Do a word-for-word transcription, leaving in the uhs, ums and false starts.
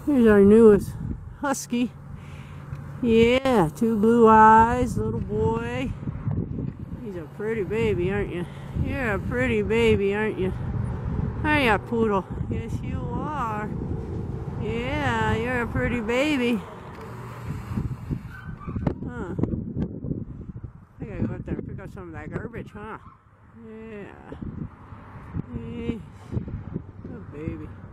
Here's our newest husky. Yeah, two blue eyes, little boy. He's a pretty baby, aren't you? You're a pretty baby, aren't you? Aren't you, poodle? Yes, you are. Yeah, you're a pretty baby. Huh. I gotta go up there and pick up some of that garbage, huh? Yeah. Hey, good baby.